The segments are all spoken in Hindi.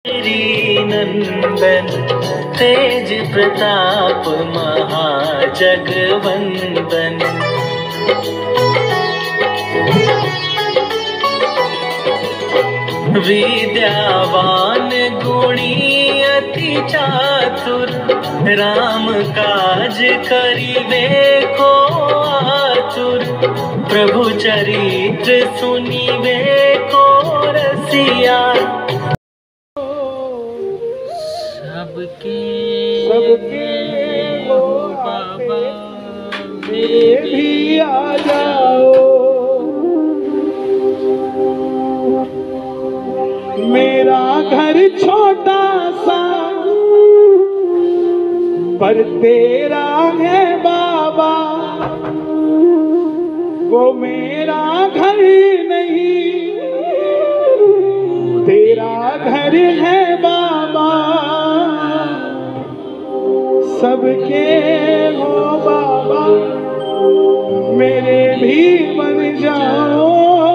नंदन तेज प्रताप महाजगवंदन। विद्यावान गुणी अति चातुर, राम काज करिबे को आतुर। प्रभु चरित्र सुनिबे को रसिया, सबके हो बाबा में भी आ जाओ। मेरा घर छोटा सा पर तेरा है बाबा, वो मेरा घर नहीं तेरा घर है बाबा। सबके हो बाबा मेरे भी बन जाओ,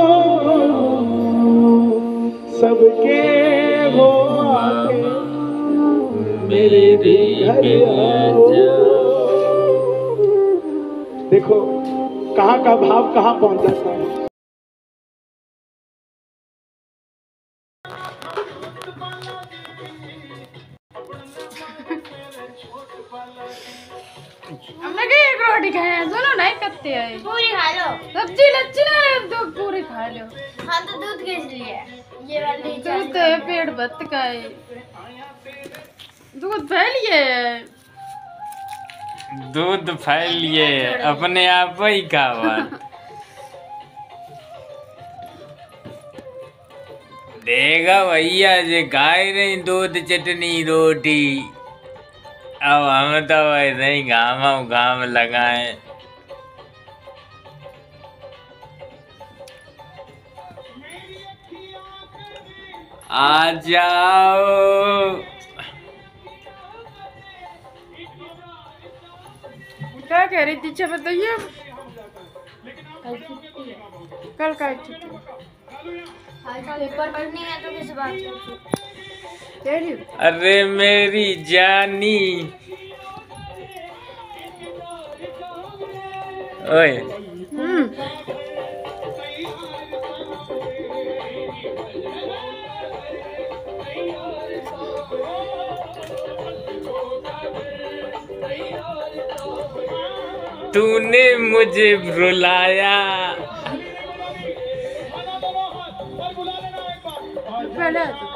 सबके हो आके मेरे भी घर आओ। देखो कहाँ का भाव कहाँ पहुंच जाता है। हमने क्या एक रोटी खाए दोनों नहीं करते हैं। पूरी खा लो, सब्जी लच्ची ना दो पूरी खा लो। हाँ तो दूध किस लिए? ये वाली दूध तो है पेट भर का है, दूध फैलिए दूध फैलिए अपने आप ही खावा। देगा भैया जे खाए नहीं दूध चटनी रोटी। अब हम तो वैसे ही घाम लगाए। आ जाओ क्या कह रही थी? अच्छा बताइए, कल का छुट्टी पेपर पढ़नी है तो किस बात की? अरे मेरी जानी ओए तूने मुझे रुलाया। पहले